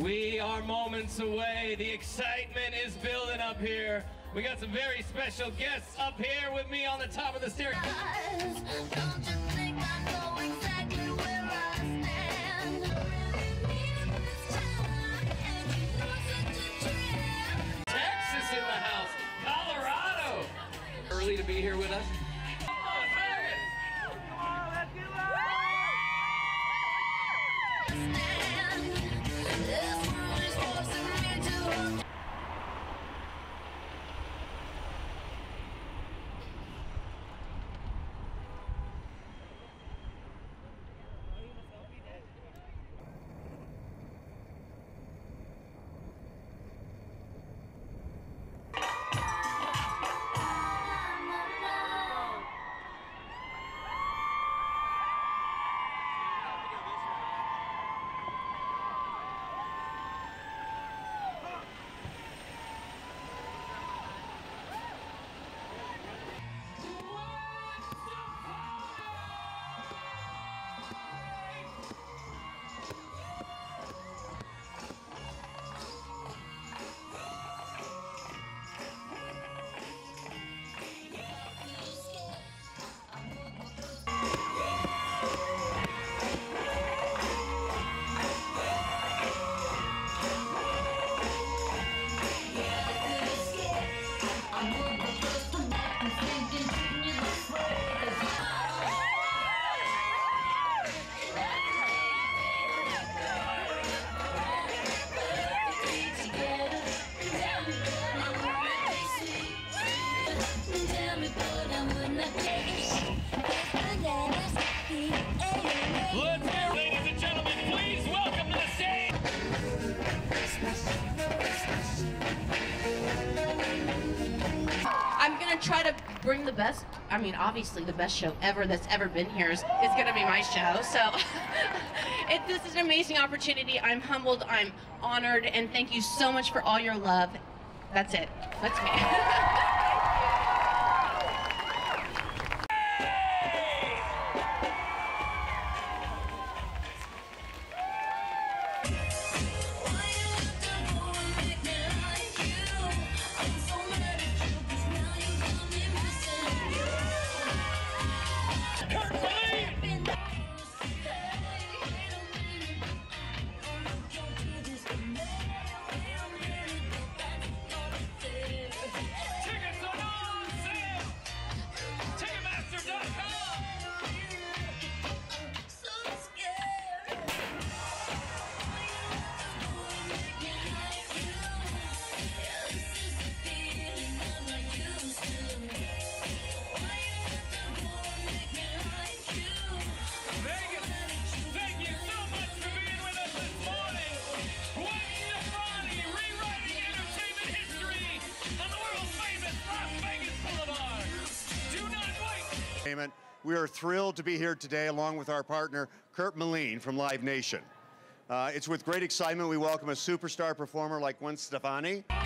We are moments away. The excitement is building up here. We got some very special guests up here with me on the top of the stairs. Don't you think I know exactly where I stand? Texas in the house. Colorado. Early to be here with us. Let's hear, ladies and gentlemen, please welcome to the stage. I'm gonna try to bring the best, I mean, obviously the best show ever that's ever been here is gonna be my show. So this is an amazing opportunity. I'm humbled, I'm honored, and thank you so much for all your love. That's it. That's me. We are thrilled to be here today along with our partner, Kurt Moline from Live Nation. It's with great excitement we welcome a superstar performer like Gwen Stefani.